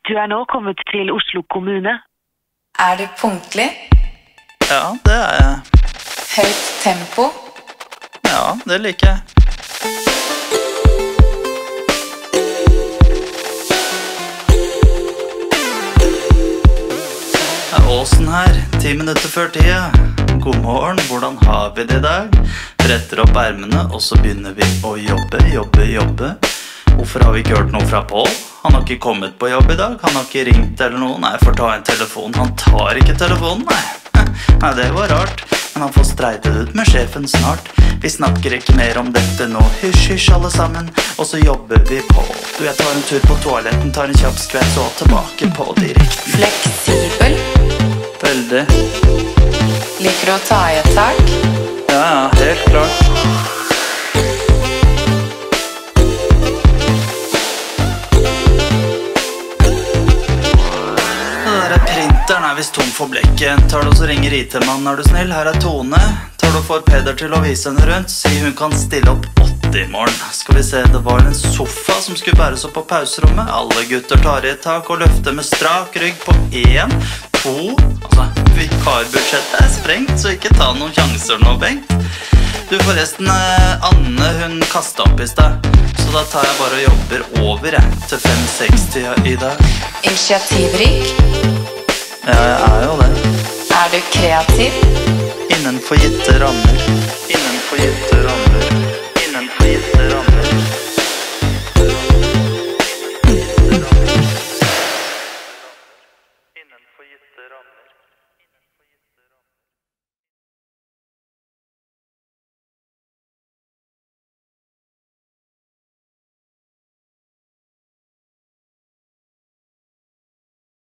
Du nå kommet til Oslo kommune. Du punktlig? Ja, det jeg. Høyt tempo? Ja, det liker jeg. Åsen her, 10 minutter før tida. God morgen, hvordan har vi det I dag? Bretter opp ermene, og så begynner vi å jobbe. Hvorfor har vi ikke hørt noe fra Paul? Han har ikke kommet på jobb I dag. Han har ikke ringt eller noe. Nei, får ta en telefon. Han tar ikke telefonen, nei. Nei, det var rart. Men han får streitet ut med sjefen snart. Vi snakker ikke mer om dette nå. Hysj, alle sammen. Og så jobber vi på. Du, jeg tar en tur på toaletten, tar en kjapp skvett, så tilbake på direkten. Fleksibel? Veldig. Liker du å ta I et tak? Ja, helt klart. Printeren visst tom for blekket. Tar du og så ringer IT-mannen, du snill? Her Tone. Tar du og får Peder til å vise henne rundt? Si hun kan stille opp 8 I morgen. Skal vi se, det var en sofa som skulle bæres opp på pauserommet. Alle gutter tar I et tak og løfter med strak rygg på 1, 2. Altså, vikarbudsjettet sprengt, så ikke ta noen sjanser nå, Bengt. Du, forresten, Anne, hun kastet opp I sted. Så da tar jeg bare og jobber over til 5-6 I dag. Initiativrik? Ja, jeg jo det. Du kreativ? Innenfor gitte rammer.